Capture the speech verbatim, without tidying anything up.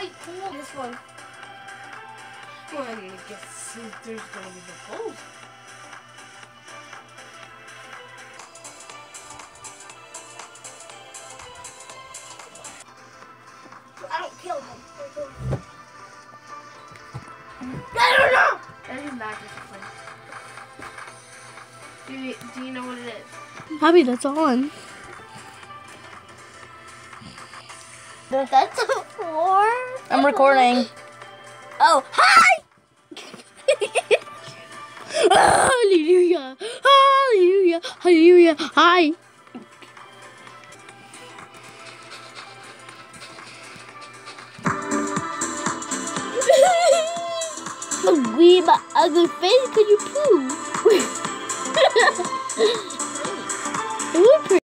quite cool. This one. Well, I guess there's going to be the holes. I don't kill them. I don't know. That is not discipline. Do you, do you know what it is? Happy that's on. That's a four. I'm recording. Oh, hi! Hallelujah! Hallelujah! Hallelujah! Hi! Look, we my ugly face, could you poo?